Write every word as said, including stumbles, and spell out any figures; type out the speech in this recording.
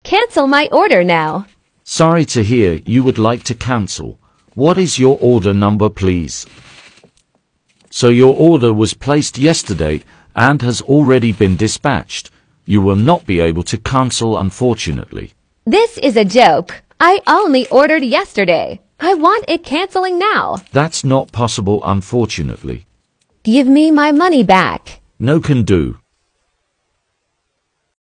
cancel my order now. Sorry to hear you would like to cancel. What is your order number, please? So your order was placed yesterday and has already been dispatched. You will not be able to cancel, unfortunately. This is a joke. I only ordered yesterday. I want it canceling now. That's not possible, unfortunately. Give me my money back. No can do.